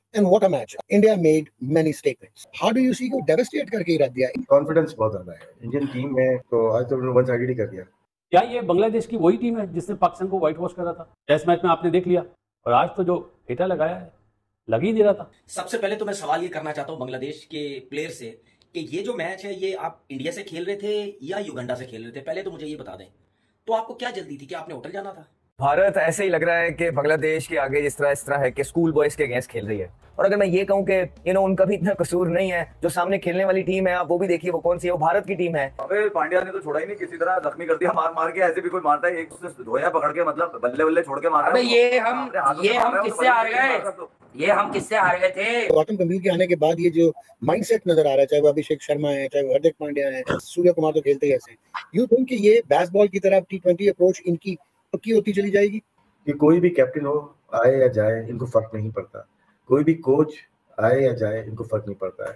And what a match. India made many statements. How do you see को devastate करके ही रख दिया? Confidence बहुत ज्यादा है इंडियन टीम में, तो आज तो उन्होंने वन साइडेड ही कर दिया। क्या ये बांग्लादेश की वही टीम है जिसने पाकिस्तान को व्हाइट वॉश करा था? टेस्ट मैच में आपने देख लिया, और आज तो जो हेटा लगाया है, लग ही नहीं रहा था। सबसे पहले तो मैं सवाल ये करना चाहता हूँ बांग्लादेश के प्लेयर से कि ये जो मैच है ये आप इंडिया से खेल रहे थे या युगांडा से खेल रहे थे? पहले तो मुझे ये बता दें, तो आपको क्या जल्दी थी कि आपने होटल जाना था? भारत ऐसे ही लग रहा है कि बांग्लादेश के आगे इस तरह है कि स्कूल बॉयज के अगेंस्ट खेल रही है। और अगर मैं ये कहूं कि उनका भी इतना कसूर नहीं है, जो सामने खेलने वाली टीम है आप वो भी देखिए वो कौन सी है, वो भारत की टीम है। अबे पांड्या ने तो छोड़ा ही नहीं, किसी तरह जख्मी कर दिया मार मार के। ऐसे भी कोई मारता है एक दूसरे धोया पकड़ के, मतलब बल्ले बल्ले छोड़ के मार। अबे ये हम किससे हार गए? ये हम किससे हार गए थे? गौतम गंभीर के आने के बाद ये जो माइंडसेट नजर आ रहा है, चाहे वो अभिषेक शर्मा है, चाहे वो हार्दिक पांड्या है, सूर्य कुमार तो खेलते ही ऐसे, यू थिंक कि ये बेसबॉल की तरह T20 अप्रोच इनकी पक्की होती चली जाएगी? कि कोई भी कैप्टन हो आए या जाए इनको फर्क नहीं पड़ता, कोई भी कोच आए या जाए इनको फर्क नहीं पड़ता।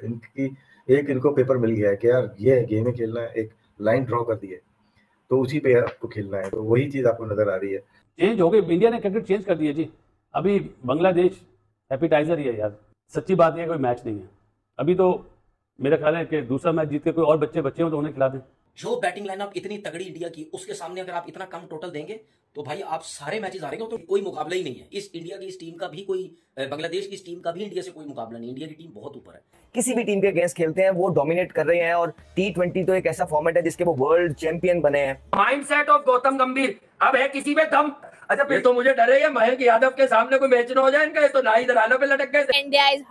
इनको पेपर मिल गया है कि यार ये गेम में खेलना है, एक लाइन ड्रॉ कर दी है तो उसी पे आपको खेलना है, तो वही चीज आपको नजर आ रही है। चेंज हो गई, इंडिया ने क्रिकेट चेंज कर दिया जी। अभी बांग्लादेश एपिटाइजर ही है यार, सच्ची बात है, कोई मैच नहीं है अभी। तो मेरा ख्याल है कि दूसरा मैच जीत के कोई और बच्चे हो तो उन्हें खिला दें। जो बैटिंग लाइनअप इतनी तगड़ी इंडिया की, उसके सामने अगर आप इतना कम टोटल देंगे तो भाई आप सारे मैचेस हारेंगे, तो कोई मुकाबला ही नहीं है। इस इंडिया की इस टीम का भी कोई, बांग्लादेश की इस टीम का भी इंडिया से कोई मुकाबला नहीं। इंडिया की टीम बहुत ऊपर है, किसी भी टीम के अगेंस्ट खेलते हैं वो डोमिनेट कर रहे हैं। और T20 तो एक ऐसा फॉर्मेट है जिसके वो वर्ल्ड चैंपियन बने हैं। माइंडसेट ऑफ गौतम गंभीर अब है किसी में दम। अच्छा ये तो मुझे डर है मयंक यादव के सामने कोई मैच ना हो जाए इनका, ये तो ना ही दरालों पे लटक गए। इंडिया इज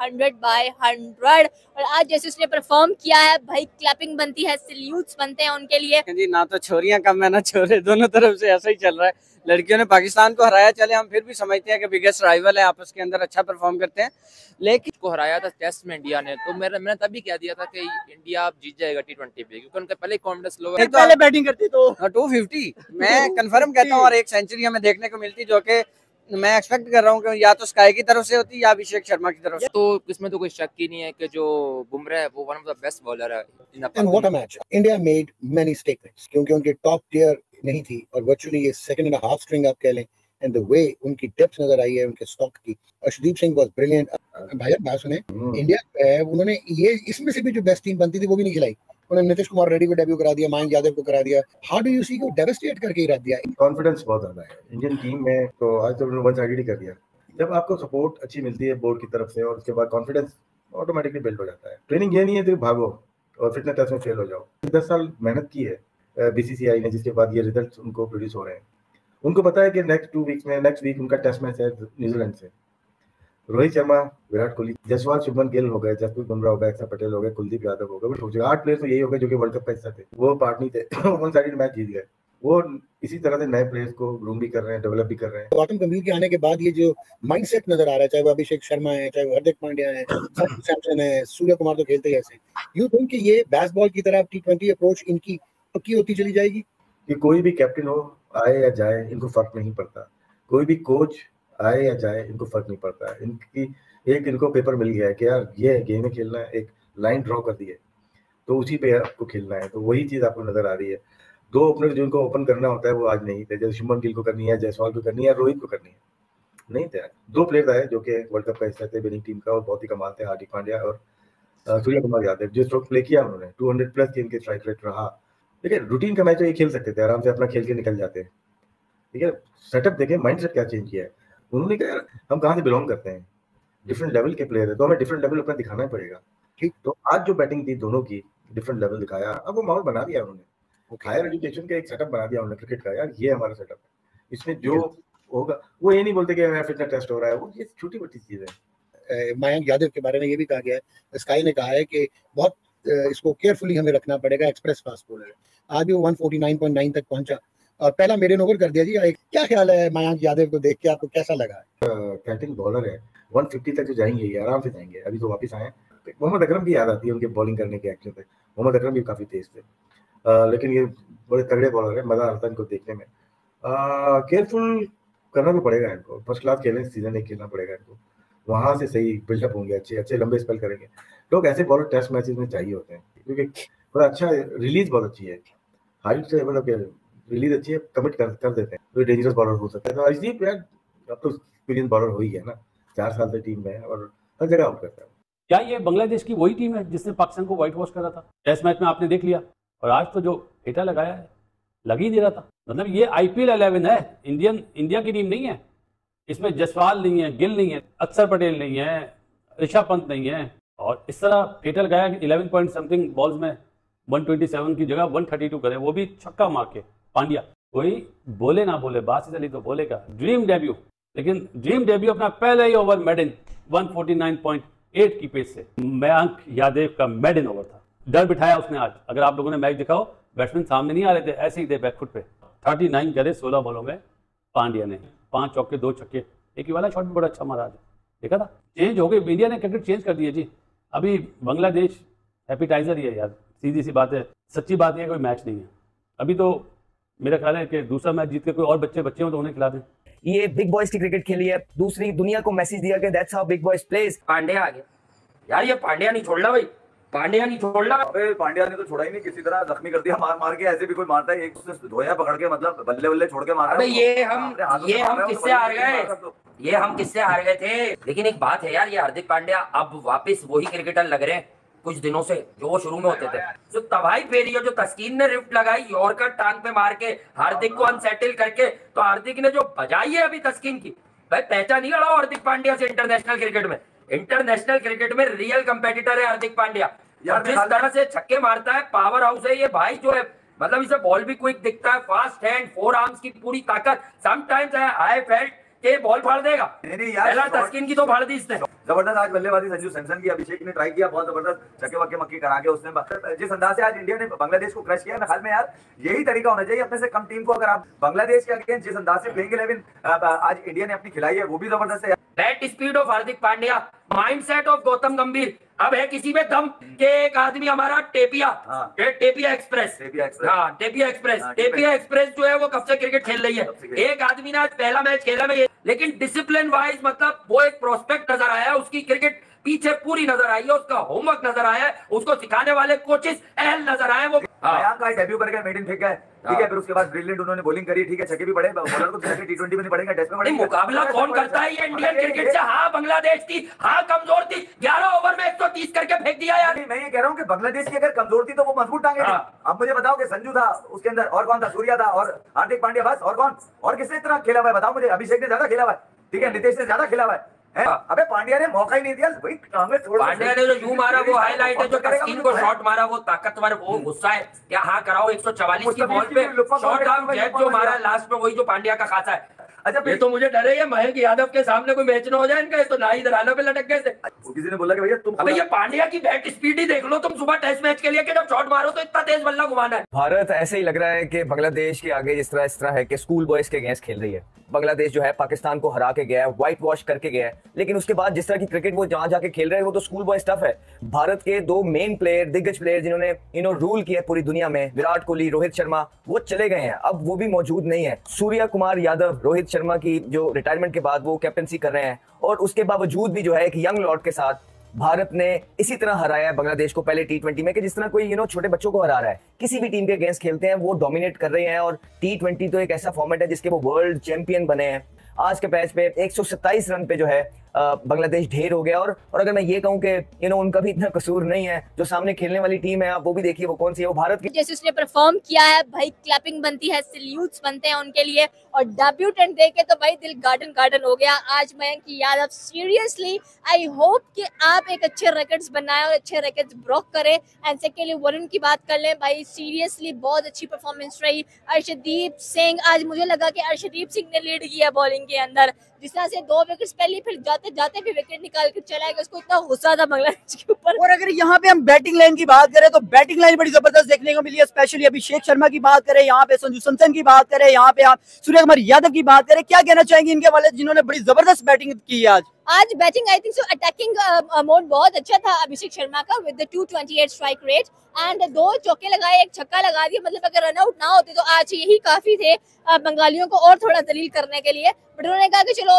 100/100 और आज जैसे उसने परफॉर्म किया है भाई, क्लैपिंग बनती है, सैल्यूट्स बनते हैं उनके लिए। जी ना तो छोरियां कम है ना छोरे, दोनों तरफ से ऐसा ही चल रहा है। लड़कियों ने पाकिस्तान को हराया, चले हम फिर भी समझते हैं कि बिगेस्ट राइवल है, आपस के अंदर अच्छा परफॉर्म करते हैं, लेकिन को हराया था टेस्ट में इंडिया ने, तो मैंने तभी कह दिया था कि इंडिया अब जीत जाएगा T20 पे, क्योंकि उनका पहले कॉन्फिडेंस लो है। पहले बैटिंग करती तो 250 मैं कंफर्म कहता हूँ, और एक सेंचुरी हमें देखने को मिलती जो कि मैं एक्सपेक्ट कर रहा हूँ कि या तो स्काई की तरफ से होती या अभिषेक शर्मा की तरफ से। तो इसमें तो कोई शक ही नहीं है कि जो बुमराह है वो one of the best bowler है। And what a match. India made many statements क्योंकि उनके टॉप टियर नहीं थी और वर्चुअली ये सेकंड एंड हाफ स्ट्रिंग आप कह लें, एंड द वे उनकी डेप्थ नजर आई है उनके स्टॉक की। Arshdeep Singh was brilliant. भाई बात सुने, इंडिया उन्होंने ये इसमें से भी जो बेस्ट टीम बनती थी वो भी नहीं खिलाई। उन्होंने नीतीश कुमार रेड्डी को डेब्यू करा दिया, मयंक यादव को करा दिया। हाउ डू यू सी को डेवास्टेट करके ही रख दिया? कॉन्फिडेंस बहुत ज्यादा है इंडियन टीम में, तो आज तो उन्होंने वन साइडेड ही कर दिया। जब आपको सपोर्ट अच्छी मिलती है बोर्ड की तरफ से और उसके बाद कॉन्फिडेंस ऑटोमेटिकली बिल्ड हो जाता है। ट्रेनिंग ये नहीं है कि भागो और फिटनेस टेस्ट में फेल हो जाओ। 10 साल मेहनत की है BCCI ने, जिसके बाद ये रिजल्ट उनको प्रोड्यूस हो रहे हैं। उनको पता है कि नेक्स्ट वीक उनका टेस्ट मैच है न्यूजीलैंड से। रोहित शर्मा, विराट कोहली, जसवाल, शुभमन गिल हो गए, जसप्रीत बुमराह हो गए, अक्षर पटेल हो गए, कुलदीप यादव हो गए, बट 8 प्लेयर तो यही हो गए जो कि वर्ल्ड कप का हिस्सा थे। वो पार्ट नहीं थे वन साइडेड मैच जीत गए। वो इसी तरह से नए प्लेयर्स को ग्रूम भी कर रहे हैं, डेवलप भी कर रहे हैं। गौतम गंभीर के आने के बाद ये जो माइंडसेट नजर आ रहा है, चाहे वो अभिषेक शर्मा है, चाहे वो हार्दिक पांड्या है, सैमसन है, सूर्य कुमार तो खेलते ही ऐसे, यू थिंक कि ये बेसबॉल की तरह T20 अप्रोच इनकी पक्की होती चली जाएगी? कि कोई भी कैप्टन हो आए या जाए इनको फर्क नहीं पड़ता, कोई भी कोच आए या जाए इनको फर्क नहीं पड़ता। इनको पेपर मिल गया है कि यार ये गेम में खेलना है, एक लाइन ड्रॉ कर दी है तो उसी पे आपको खेलना है, तो वही चीज आपको नजर आ रही है। 2 ओपनर जिनको ओपन करना होता है वो आज नहीं थे, जैसे शुभमन गिल को करनी है, जायसवाल को करनी है, रोहित को करनी है, नहीं थे। 2 प्लेयर आए जो कि वर्ल्ड कप का हिस्सा थे विनिंग टीम का और बहुत ही कमाल थे, हार्दिक पांड्या और सूर्य कुमार यादव। जो स्ट्रोक प्ले किया उन्होंने 200 प्लस की इनके स्ट्राइक रेट रहा। ठीक है, रूटीन का मैच तो ये खेल सकते थे, आराम से अपना खेल के निकल जाते हैं। ठीक है, सेटअप देखें, माइंडसेट क्या चेंज किया है उन्होंने। कहा यार हम कहाँ से बिलोंग करते हैं, डिफरेंट लेवल के प्लेयर है तो हमें डिफरेंट लेवल अपना दिखाना ही पड़ेगा। ठीक, तो आज जो बैटिंग थी दोनों की, डिफरेंट लेवल दिखाया। अब वो माहौल बना दिया उन्होंने, हायर एजुकेशन का एक सेटअप बना दिया उन्होंने क्रिकेट का। यार ये हमारा सेटअप है, इसमें जो होगा वो ये नहीं बोलते कि मेरा फिटनेस टेस्ट हो रहा है, वो ये छोटी मोटी चीज है। मयंक यादव के बारे में ये भी कहा गया है, स्काई ने कहा है कि बहुत इसको केयरफुली हमें रखना पड़ेगा, एक्सप्रेस फास्ट बॉलर है। आज भी वो 149.9 तक पहुंचा और पहला मेडन ओवर कर दिया जी। क्या ख्याल है मयंक यादव को देख के, आपको कैसा लगा? बैटिंग बॉलर है, 150 तक तो जाएंगे ही, आराम से जाएंगे। अभी तो वापस आए। मोहम्मद अकरम की याद आती है उनके बॉलिंग करने के एक्शन पे। मोहम्मद अकरम भी काफी तेज थे, लेकिन ये बड़े तगड़े बॉलर है, मजा आता है इनको देखने में। केयरफुल करना तो पड़ेगा इनको, फर्स्ट क्लास खेलने सीजन एक खेलना पड़ेगा इनको, वहां से सही बिल्डअप होंगे, अच्छे लंबे स्पेल करेंगे। लोग ऐसे बॉलर टेस्ट मैचेस में चाहिए होते हैं क्योंकि बड़ा अच्छा रिलीज बहुत अच्छी है, हाइट से मतलब रिलीज अच्छी है, कमिट कर देते हैं तो डेंजरस बॉलर हो सकता है। तो अर्शदीप यार अब तो एक्सपीरियंस बॉलर हो ही गया ना, 4 साल से टीम में है और हर जगह आउट करता है। क्या ये बांग्लादेश की वही टीम है जिसने पाकिस्तान को व्हाइट वॉश करा था? टेस्ट मैच में आपने देख लिया, और आज तो जो हेटा लगाया है लग ही नहीं रहा था। मतलब ये IPL 11 है, इंडिया की टीम नहीं है। इसमें जसवाल नहीं है, गिल नहीं है, अक्षर पटेल नहीं है, ऋषभ पंत नहीं है, और इस तरह हेटा लगाया कि 11 पॉइंट समथिंग बॉल्स में 127 की जगह 132 करे, वो भी छक्का मार के पांड्या। कोई बोले ना बोले, बासित अली तो बोलेगा ड्रीम डेब्यू, लेकिन ड्रीम डेब्यू अपना पहले ही ओवर मेडन 149.8 की पेस से मयंक यादव का मेडन ओवर था। डर बिठाया उसने आज। अगर आप लोगों ने मैच दिखाओ, बैट्समैन सामने नहीं आ रहे थे, ऐसे ही थे बैकफुट पे। 39 करे 16 बॉलों में पांड्या ने, 5 चौके 2 छक्के, एक ही वाला शॉट भी बड़ा अच्छा मारा आज, देखा था। चेंज हो गई, इंडिया ने क्रिकेट चेंज कर दिया जी। अभी बांग्लादेश एपिटाइजर ही है यार, सीधी सी बात है, सच्ची बात है, कोई मैच नहीं है। अभी तो मेरा ख्याल है कि दूसरा मैच जीत के कोई और बच्चे हो तो उन्हें खिला दें। ये बिग बॉयज की क्रिकेट खेली है, दूसरी दुनिया को मैसेज दिया कि that's how big boys plays. Pandya आ गया यार, ये पांड्या नहीं छोड़ना भाई, पांड्या नहीं छोड़ना। अबे पांड्या ने तो छोड़ा ही नहीं, किसी तरह जख्मी कर दिया, मार मार के। ऐसे भी कोई मारता है, एक से धोया पकड़ के, मतलब बल्ले बल्ले छोड़ के मारा। अबे ये हम किससे हार गए, ये हम किससे हार गए थे। लेकिन एक बात है यार, ये हार्दिक पांड्या अब वापस वही क्रिकेटर लग रहे हैं कुछ दिनों से जो वो शुरू में होते थे। जो तबाही फेरी है, जो तस्कीन ने रिफ्ट लगाई यॉर्कर टांग पे मार के हार्दिक को अनसेटल करके, तो हार्दिक ने जो बजाई है अभी तस्कीन की, भाई पहचान नहीं लड़ा हार्दिक पांड्या से इंटरनेशनल क्रिकेट में। इंटरनेशनल क्रिकेट में रियल कंपेटिटर है हार्दिक पांड्या यार। जिस तरह से छक्के मारता है, पावर हाउस है ये भाई जो है, मतलब इसे बॉल भी क्विक दिखता है, फास्ट हैंड, 4 आर्म्स की पूरी ताकत। समटाइम्स आई फेल्ट के बॉल फाड़ देगा, पहला तस्कीन की तो फाड़ दी इसने। जबरदस्त आज बल्लेबाजी संजू सैमसन की, अभिषेक ने ट्राई किया, बहुत जबरदस्त छक्के वक्के मक्के करा के उसने। जिस अंदाज से आज इंडिया ने बांग्लादेश को क्रश किया, मेरे ख्याल में यार यही तरीका होना चाहिए अपने से कम टीम को। अगर आप बांग्लादेश के अगेंस्ट जिस अंदाज से प्लेइंग 11 आज इंडिया ने अपनी खिलाई है, वो भी जबरदस्त है। Bat speed of Hardik Pandya, mindset of Gautam Gambhir. अब है किसी में दम के एक आदमी हमारा टेपिया एक्सप्रेस, टेपिया एक्सप्रेस जो है वो कब से क्रिकेट खेल रही है। एक आदमी ने आज पहला मैच खेला में, लेकिन डिसिप्लिन वाइज मतलब वो एक प्रोस्पेक्ट नजर आया, उसकी क्रिकेट पीछे पूरी नजर आई है, उसका होमवर्क नजर आया है, उसको सिखाने वाले कोचेस अहल नजर आए। वो मयंक का डेब्यू करके मेडन फेंक गए, ठीक है, फिर उसके बाद ब्रिलियंट उन्होंने बॉलिंग करी, ठीक है, छक्के भी पड़े, बॉलर को T20 में नहीं पड़ेंगे, टेस्ट में पड़ेंगे। मुकाबला कौन करता है ये इंडियन क्रिकेट से? हाँ बांग्लादेश थी, हाँ कमजोर थी, 11 ओवर में 130 करके फेंक दिया यार। मैं ये कह रहा हूँ कि बांग्लादेश की अगर कमजोर थी तो वो मजबूत टांगे थी। अब मुझे बताओ कि संजू था उसके अंदर, और कौन था, सूर्या था और हार्दिक पांड्या, बस। और कौन, और किसने इतना खेला हुआ है बताओ मुझे? अभिषेक ने ज्यादा खेला हुआ है, ठीक है, नितेश ने ज्यादा खेला हुआ है। अबे पांड्या ने मौका ही नहीं दिया। पांड्या ने जो यू मारा वो हाईलाइट है, जो तस्कीन को शॉट मारा वो ताकतवर, वो गुस्सा है क्या? हाँ कराओ, 144 की बॉल पे शॉट आउट जेट जो मारा लास्ट में, वही जो पांड्या का खासा है। अच्छा ये तो मुझे डर है, ये मयंक यादव के सामने कोई मैच ना हो जाए इनका, ये तो ना ही दराना पे लटक गए थे। किसी ने बोला कि भैया तुम, अबे ये पांड्या की बैट स्पीड ही देख लो तुम, सुबह टेस्ट मैच के लिए कि जब शॉट मारो तो इतना तेज बल्ला घुमाना है। भारत ऐसे ही लग रहा है कि बांग्लादेश के आगे इस तरह है कि स्कूल बॉयज के अगेंस्ट खेल रही है। बांग्लादेश जो है पाकिस्तान को हरा के गया है, व्हाइट वॉश करके गया है, लेकिन उसके बाद जिस तरह की क्रिकेट वो जहां जाके खेल रहे हैं वो तो स्कूल बॉय स्टफ है। भारत के 2 मेन प्लेयर, दिग्गज प्लेयर जिन्होंने रूल किया पूरी दुनिया में, विराट कोहली, रोहित शर्मा, वो चले गए हैं, अब वो भी मौजूद नहीं है। सूर्या कुमार यादव रोहित शर्मा की जो रिटायरमेंट के बाद वो कैप्टनसी कर रहे हैं, और उसके बावजूद भी जो है एक यंग लॉर्ड के साथ भारत ने इसी तरह हराया है बांग्लादेश को पहले T20 में, कि जिस तरह कोई छोटे बच्चों को हरा रहा है। किसी भी टीम के अगेंस्ट खेलते हैं वो डोमिनेट कर रहे हैं, और T20 तो एक ऐसा फॉर्मेट है जिसके वो वर्ल्ड चैंपियन बने हैं। आज के मैच पे 127 रन पे जो है बांग्लादेश ढेर हो गया। और अगर मैं ये कहूं कि उनका भी इतना कसूर नहीं है, जो सामने खेलने वाली टीम है आप वो भी देखिए वो कौन सी है, वो भारत की। जैसे उसने परफॉर्म किया है भाई, क्लैपिंग बनती है, सैल्यूट्स बनते हैं उनके लिए, और डेब्यूटेंट देखे तो भाई दिल गार्डन गार्डन हो गया आज Mayank Yadav. Seriously I hope कि आप एक अच्छे रिकॉर्ड्स बनाए और अच्छे रिकॉर्ड्स ब्रेक करें। एंड सेकेंडली वरुण की बात कर लें भाई, सीरियसली बहुत अच्छी परफॉर्मेंस रही। अर्शदीप सिंह, आज मुझे लगा कि अर्शदीप सिंह ने लीड किया बॉलिंग के अंदर, जिस तरह से 2 विकेट्स पहले, फिर जाते जाते भी विकेट निकाल कर चला गया, उसको इतना गुस्सा था बांग्लादेश के ऊपर। और अगर यहाँ पे हम बैटिंग लाइन की बात करें तो बैटिंग लाइन बड़ी जबरदस्त देखने को मिली है, स्पेशली अभिषेक शर्मा की बात करें, यहाँ पे संजू सैमसन की बात करें, यहाँ पे आप सूर्य कुमार यादव की बात करें, क्या कहना चाहेंगे इनके वाले जिन्होंने बड़ी जबरदस्त बैटिंग की है आज batting I think so attacking mode बहुत अच्छा था अभिषेक शर्मा का, with the 228 strike rate and 2 चौके लगाए, 1 छक्का लगा दिया। मतलब अगर रनआउट ना होते तो आज यही काफी थे बंगालियों को और थोड़ा दलील करने के लिए, बट उन्होंने कहा कि चलो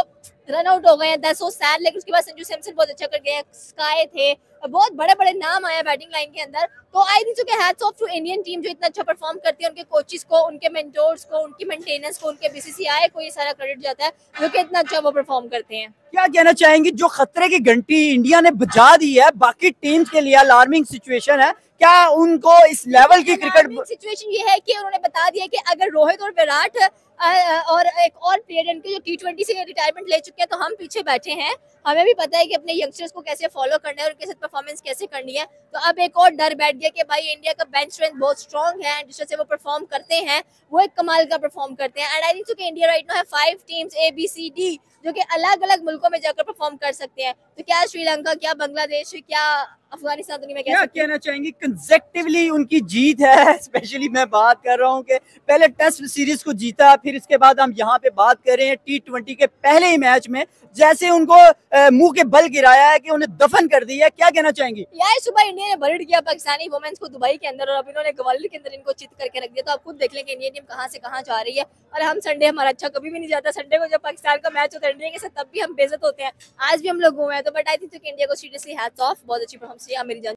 रन आउट हो गए हैं, दैट्स सो सैड। लेकिन उसके बाद संजू सैमसन बहुत अच्छा कर गए, स्काई थे, बहुत बड़े बड़े नाम आए बैटिंग लाइन के अंदर। तो आई थिंक कि hats off to Indian team जो इतना अच्छा परफॉर्म करती है, उनके कोचेस को, उनके मेंटोर्स को, उनकी मेंटेनेंस को, उनके बीसीसीआई को ये सारा क्रेडिट जाता है जो कि इतना अच्छा वो परफॉर्म करते हैं। क्या कहना चाहेंगे, जो खतरे की घंटी इंडिया ने बजा दी है, बाकी टीम्स के लिए अलार्मिंग सिचुएशन है, क्या उनको इस लेवल की क्रिकेट सिचुएशन ये है कि उन्होंने बता दिया कि अगर रोहित और विराट और एक और प्लेयर इनके जो T20 से रिटायरमेंट ले चुके हैं तो हम पीछे बैठे हैं। हमें भी पता है कि अपने यंगस्टर्स को कैसे फॉलो करना है और उनके साथ परफॉर्मेंस कैसे करनी है। तो अब एक और डर बैठ गया कि भाई इंडिया का बेंच स्ट्रेंथ बहुत स्ट्रॉन्ग है, जिस तरह से वो परफॉर्म करते हैं वो एक कमाल का परफॉर्म करते हैं। एंड आई थिंक कि इंडिया राइट नाउ है 5 टीम्स ABCD जो कि अलग अलग मुल्कों में जाकर परफॉर्म कर सकते हैं। तो क्या श्रीलंका, क्या बांग्लादेश, क्या अफगानिस्तान दुनिया में क्या कहना चाहेंगे, कंसेक्टिवली उनकी जीत है। स्पेशली मैं बात कर रहा हूँ कि पहले टेस्ट सीरीज को जीता, फिर इसके बाद हम यहाँ पे बात कर रहे हैं T20 के पहले ही मैच में जैसे उनको मुंह के बल गिराया है कि उन्हें दफन कर दिया। क्या कहना चाहेंगे? यार सुबह इंडिया ने बरड किया पाकिस्तानी वुमेन्स को दुबई के अंदर और अब इन्होंने ग्वालियर के अंदर इनको चित करके रख दिया। तो आप खुद देख लेंगे इंडियन टीम कहाँ से कहाँ जा रही है। और हम संडे हमारा अच्छा कभी भी नहीं जाता। संडे को जब पाकिस्तान का मैच होता है इंडिया के साथ तब भी हम बेइज्जत होते हैं। आज भी हम लोग हुए हैं। तो बट आई थिंक इंडिया को सीरियसली हैट्स ऑफ, बहुत अच्छी परफॉर्मेंस है मेरी जान।